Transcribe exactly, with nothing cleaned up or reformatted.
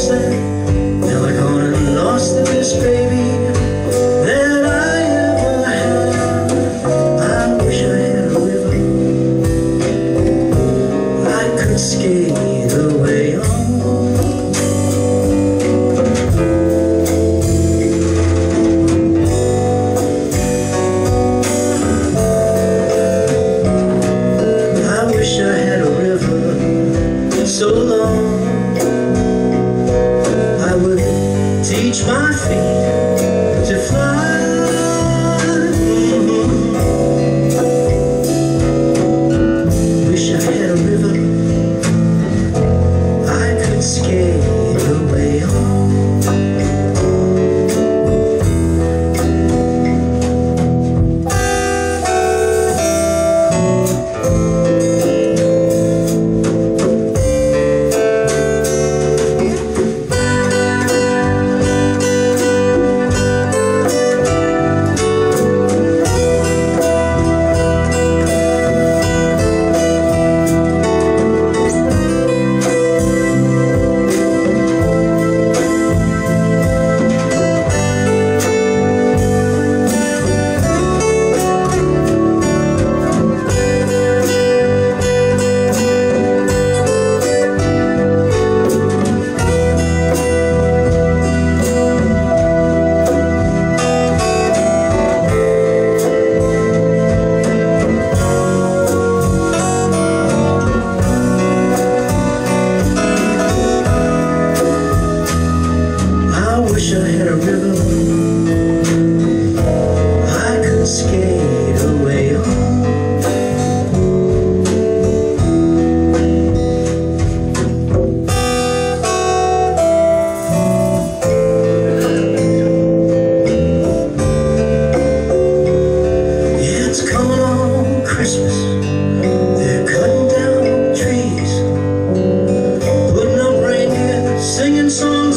said, now I gone and lost the best baby that I ever had. I wish I had a river I could skate away on. So long I would teach my feet to fly. Mm-hmm. Wish I had a river I could skate away on. Wish I had a river I could skate away on. Yeah, it's coming on Christmas. They're cutting down trees, putting up reindeer, singing songs